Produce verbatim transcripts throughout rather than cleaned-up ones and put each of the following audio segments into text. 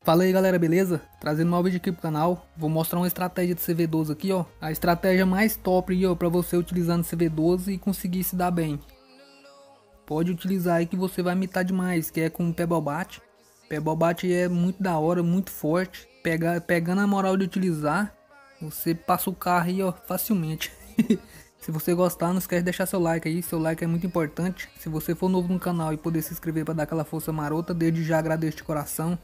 Fala aí galera, beleza? Trazendo um novo vídeo aqui pro canal. Vou mostrar uma estratégia de C V doze aqui, ó. A estratégia mais top aí, ó, pra você utilizar no C V doze e conseguir se dar bem. Pode utilizar aí que você vai imitar demais, que é com o Pebblebot. Pebblebot é muito da hora, muito forte. Pega, pegando a moral de utilizar, você passa o carro aí, ó, facilmente. Se você gostar, não esquece de deixar seu like aí, seu like é muito importante. Se você for novo no canal e poder se inscrever para dar aquela força marota, desde já agradeço de coração.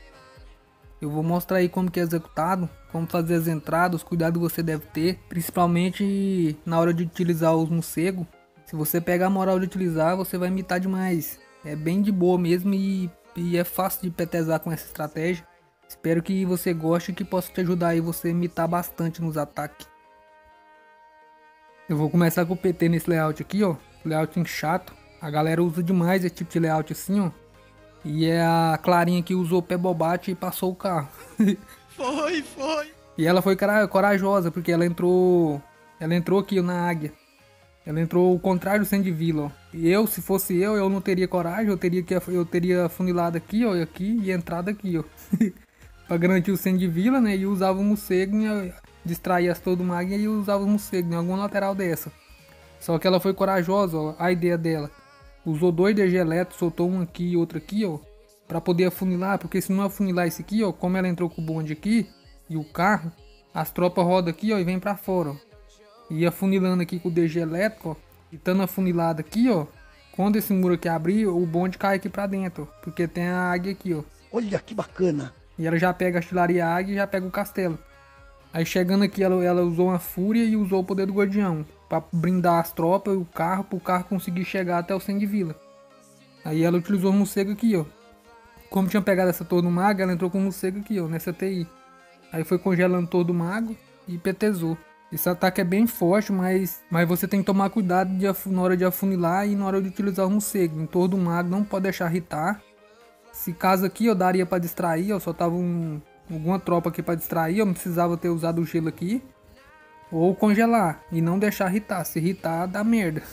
Eu vou mostrar aí como que é executado, como fazer as entradas, os cuidados que você deve ter, principalmente na hora de utilizar os morcegos. Se você pegar a moral de utilizar, você vai imitar demais. É bem de boa mesmo e, e é fácil de petezar com essa estratégia. Espero que você goste e que possa te ajudar aí você imitar bastante nos ataques. Eu vou começar com o P T nesse layout aqui, ó. Layout chato. A galera usa demais esse tipo de layout assim, ó. E é a Clarinha que usou o Pebblebot e passou o carro. Foi, foi. E ela foi corajosa, porque ela entrou. Ela entrou aqui na águia. Ela entrou o contrário do Sandville, ó. E eu, se fosse eu, eu não teria coragem. Eu teria que eu teria funilado aqui, ó, aqui e entrado aqui, ó. Pra garantir o Sandville, né? E usava o morcego, distraía as todo uma águia e usava o morcego em alguma lateral dessa. Só que ela foi corajosa, ó. A ideia dela. Usou dois D G elétricos, soltou um aqui e outro aqui, ó. Pra poder afunilar, porque se não afunilar esse aqui, ó. Como ela entrou com o bonde aqui e o carro, as tropas rodam aqui, ó, e vem pra fora, ó. E afunilando aqui com o D G elétrico, ó. E estando afunilado aqui, ó. Quando esse muro aqui abrir, o bonde cai aqui pra dentro, ó. Porque tem a águia aqui, ó. Olha que bacana. E ela já pega a artilharia águia e já pega o castelo. Aí chegando aqui, ela, ela usou uma fúria e usou o poder do guardião. Pra brindar as tropas e o carro, pro carro conseguir chegar até o Sandville. Aí ela utilizou o morcego aqui, ó. Como tinha pegado essa torre do mago, ela entrou com o morcego aqui, ó, nessa T I. Aí foi congelando todo o mago e petezou. Esse ataque é bem forte, mas, mas você tem que tomar cuidado de, na hora de afunilar e na hora de utilizar o morcego. Em torno do mago, não pode deixar irritar. Se caso aqui eu daria pra distrair, ó, só tava um, alguma tropa aqui pra distrair, eu não precisava ter usado o gelo aqui. Ou congelar e não deixar irritar. Se irritar, dá merda.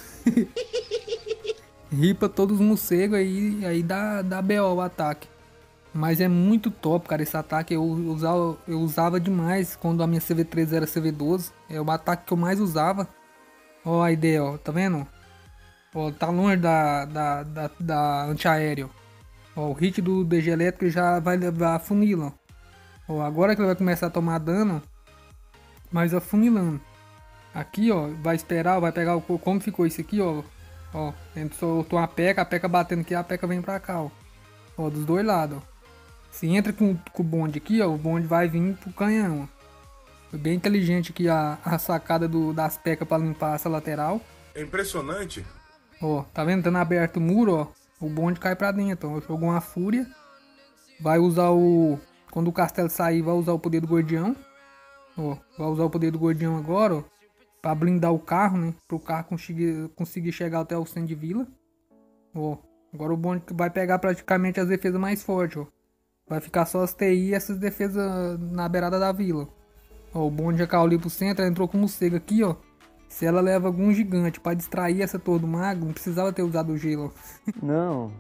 Ripa todos os morcegos aí, aí dá, dá B O o ataque. Mas é muito top, cara, esse ataque. Eu usava, eu usava demais quando a minha C V treze era C V doze. É o ataque que eu mais usava. Ó a ideia, ó, tá vendo? Ó, tá longe da, da, da, da antiaéreo. Ó, o hit do D G elétrico já vai levar a funila. Ó, agora que ele vai começar a tomar dano, mas afunilando. Aqui, ó, vai esperar, vai pegar o... Como ficou isso aqui, ó. Ó, soltou uma peca, a peca batendo aqui, a peca vem pra cá, ó. Ó, dos dois lados, ó. Se entra com, com o bonde aqui, ó, o bonde vai vir pro canhão, ó. Foi bem inteligente aqui a, a sacada do, das pecas pra limpar essa lateral. É impressionante. Ó, tá vendo? Tendo aberto o muro, ó. O bonde cai pra dentro, ó. Jogou uma fúria. Vai usar o... Quando o castelo sair, vai usar o poder do guardião. Ó, vai usar o poder do guardião agora, ó, pra blindar o carro, né? Pro carro conseguir, conseguir chegar até o Sandville. Ó, agora o bonde vai pegar praticamente as defesas mais fortes, ó. Vai ficar só as T I e essas defesas na beirada da vila. Ó, o bonde já caiu ali pro centro, ela entrou com o morcego aqui, ó. Se ela leva algum gigante pra distrair essa torre do mago, não precisava ter usado o gelo, ó. Não.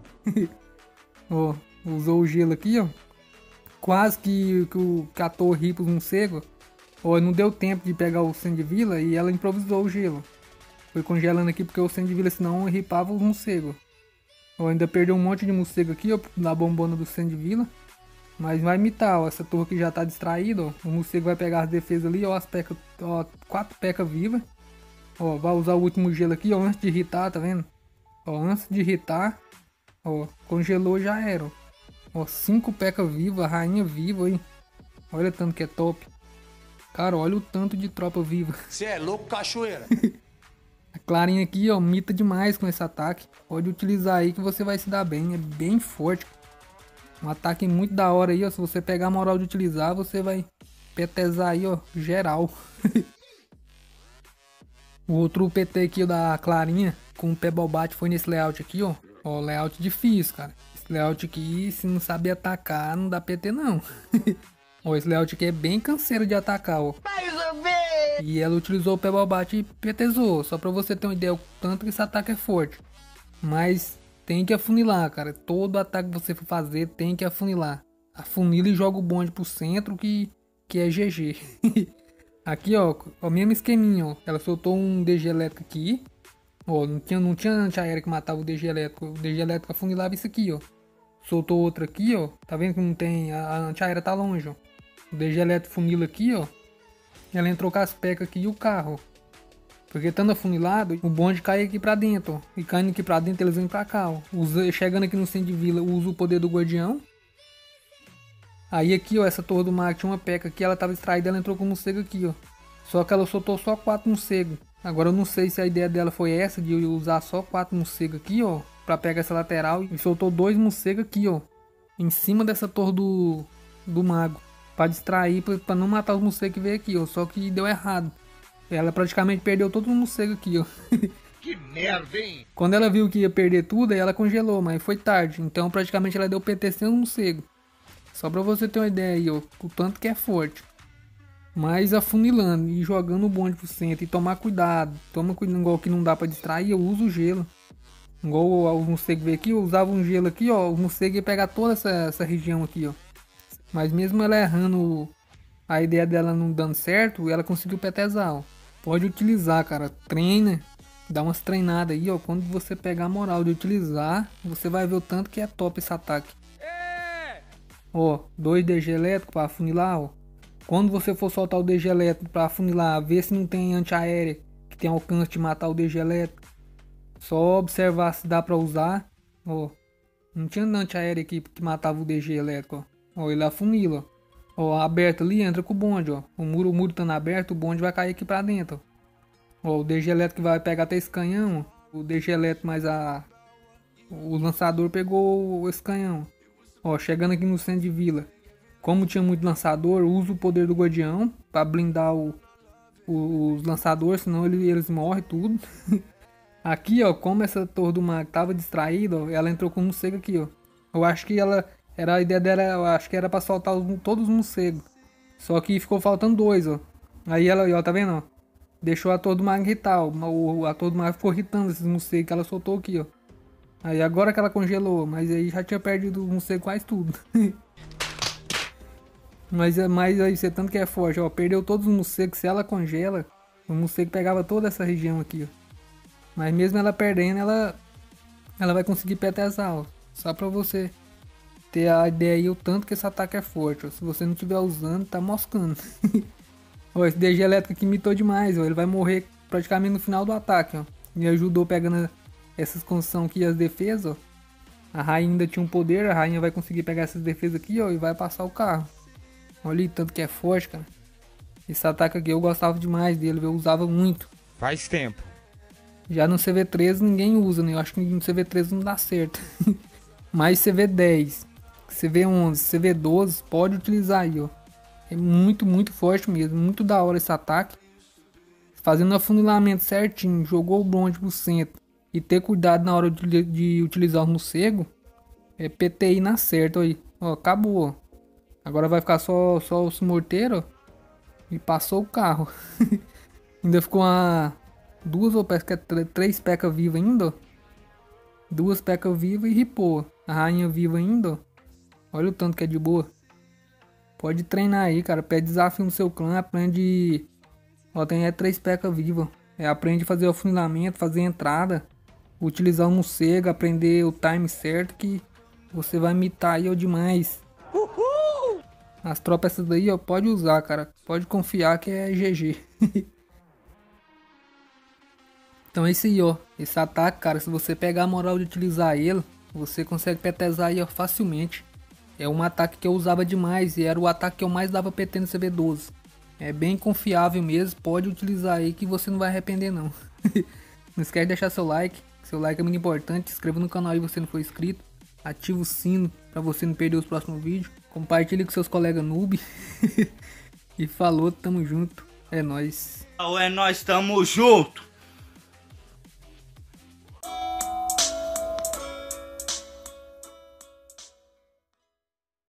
Ó, usou o gelo aqui, ó. Quase que, que, o, que a torre ri pros morcegos. Ó, não deu tempo de pegar o Sandville e ela improvisou o gelo. Foi congelando aqui porque o Sandville senão ripava os morcegos. Ó, ainda perdeu um monte de morcego aqui, ó, na bombona do Sandville. Mas vai imitar, ó, essa torre aqui já tá distraída, ó. O morcego vai pegar as defesas ali, ó, as pecas, ó, quatro pecas vivas. Ó, vai usar o último gelo aqui, ó, antes de irritar, tá vendo? Ó, antes de irritar, ó, congelou já era, ó. Ó, cinco pecas vivas, rainha viva, hein? Olha tanto que é top. Cara, olha o tanto de tropa viva. Você é louco, cachoeira. A Clarinha aqui, ó, mita demais com esse ataque. Pode utilizar aí que você vai se dar bem. É bem forte. Um ataque muito da hora aí, ó. Se você pegar a moral de utilizar, você vai petezar aí, ó, geral. O outro P T aqui da Clarinha com o Pebblebot foi nesse layout aqui, ó. Ó, layout difícil, cara. Esse layout aqui, se não saber atacar, não dá P T não. Ó, esse layout aqui é bem canseiro de atacar, ó. Mais ou menos. E ela utilizou o Pebblebot e petezou. Só pra você ter uma ideia o tanto que esse ataque é forte. Mas tem que afunilar, cara. Todo ataque que você for fazer tem que afunilar. afunila e joga o bonde pro centro que, que é G G. Aqui, ó, o mesmo esqueminha, ó. Ela soltou um D G elétrico aqui. Ó, não tinha, não tinha antiaérea que matava o D G elétrico. O D G elétrico afunilava isso aqui, ó. Soltou outra aqui, ó. Tá vendo que não tem? A, a antiaérea tá longe, ó. O D G elétrico funila aqui, ó. Ela entrou com as pecas aqui e o carro, ó. Porque estando afunilado, o bonde cai aqui pra dentro, ó. E caindo aqui pra dentro, eles vêm pra cá, ó. Usa, chegando aqui no centro de vila, usa o poder do guardião. Aí aqui, ó, essa torre do mar tinha uma peca aqui, ela tava extraída, ela entrou com o morcego aqui, ó. Só que ela soltou só quatro morcegos. Agora eu não sei se a ideia dela foi essa, de usar só quatro morcegos aqui, ó. Pra pegar essa lateral. E soltou dois morcegos aqui, ó. Em cima dessa torre do, do mago. Pra distrair, pra, pra não matar os morcegos que veio aqui, ó. Só que deu errado. Ela praticamente perdeu todos os morcegos aqui, ó. Que merda, hein? Quando ela viu que ia perder tudo, aí ela congelou, mas foi tarde. Então praticamente ela deu P T sem um morcego. Só pra você ter uma ideia aí, ó, o tanto que é forte. Mas afunilando e jogando o bonde pro centro e tomar cuidado. Toma cuidado, igual que não dá pra distrair, eu uso o gelo. Igual o morcego veio aqui, eu usava um gelo aqui, ó. O morcego ia pegar toda essa, essa região aqui, ó. Mas mesmo ela errando, a ideia dela não dando certo, ela conseguiu petezar, ó. Pode utilizar, cara. Treina, dá umas treinadas aí, ó. Quando você pegar a moral de utilizar, você vai ver o tanto que é top esse ataque. Ó, dois D G elétrico para afunilar, ó. Quando você for soltar o D G elétrico para afunilar, ver se não tem antiaérea que tem alcance de matar o D G elétrico. Só observar se dá para usar, ó. Não tinha antiaérea aqui que matava o D G elétrico, ó. Ó, ele afunila, ó. Ó, aberto ali, entra com o bonde, ó. O muro, o muro estando aberto, o bonde vai cair aqui para dentro, ó. Ó, o D G elétrico vai pegar até esse canhão, ó. O D G elétrico mais a... o lançador pegou esse canhão. Ó, chegando aqui no centro de vila. Como tinha muito lançador, usa o poder do guardião para blindar o, o, os lançadores, senão ele, eles morrem tudo. Aqui, ó, como essa torre do mago tava distraída, ó, ela entrou com um morcego aqui, ó. Eu acho que ela, era a ideia dela, eu acho que era para soltar os, todos os morcegos. Só que ficou faltando dois, ó. Aí ela, ó, tá vendo, ó? Deixou a torre do mago irritar, ó. A torre do mago ficou irritando esses morcegos que ela soltou aqui, ó. Aí agora que ela congelou, mas aí já tinha perdido não sei quase tudo. mas, mas aí você tanto que é forte, ó, perdeu todos os morcegos. Se ela congela, o morcego pegava toda essa região aqui, ó. Mas mesmo ela perdendo, ela ela vai conseguir petezar, ó. Só pra você ter a ideia aí o tanto que esse ataque é forte, ó. Se você não estiver usando, tá moscando. Ó, esse D G elétrico aqui mitou demais, ó. Ele vai morrer praticamente no final do ataque, ó. Me ajudou pegando a essas construções aqui, as defesas, ó. A rainha ainda tinha um poder, a rainha vai conseguir pegar essas defesas aqui, ó, e vai passar o carro. Olha aí, tanto que é forte, cara. Esse ataque aqui eu gostava demais dele, eu usava muito. Faz tempo. Já no C V treze ninguém usa, né? Eu acho que no C V treze não dá certo. Mas C V dez, C V onze, C V doze, pode utilizar aí, ó. É muito, muito forte mesmo, muito da hora esse ataque. Fazendo o afunilamento certinho, jogou o bonde pro centro. E ter cuidado na hora de, de utilizar o morcego. É P T I na certa aí. Ó, acabou, ó. Agora vai ficar só, só os morteiros, ó. E passou o carro. Ainda ficou uma... Duas ou parece que é três pecas vivas ainda, ó. Duas pecas vivas e ripou. A rainha viva ainda, ó. Olha o tanto que é de boa. Pode treinar aí, cara. Pede desafio no seu clã. Aprende... Ó, tem é três pecas vivas. É, aprende a fazer o afunilamento, fazer a entrada. Utilizar o morcego, aprender o time certo que você vai mitar aí, ó, demais. Uhul! As tropas essas daí, ó, pode usar, cara. Pode confiar que é G G. Então é isso aí, ó. Esse ataque, cara, se você pegar a moral de utilizar ele, você consegue petezar aí, ó, facilmente. É um ataque que eu usava demais e era o ataque que eu mais dava P T no C V doze. É bem confiável mesmo, pode utilizar aí que você não vai arrepender não. Não esquece de deixar seu like, seu like é muito importante. Se inscreva no canal aí se você não for inscrito. Ativa o sino pra você não perder os próximos vídeos. Compartilhe com seus colegas noob. E falou, tamo junto. É nóis. É nóis, tamo junto.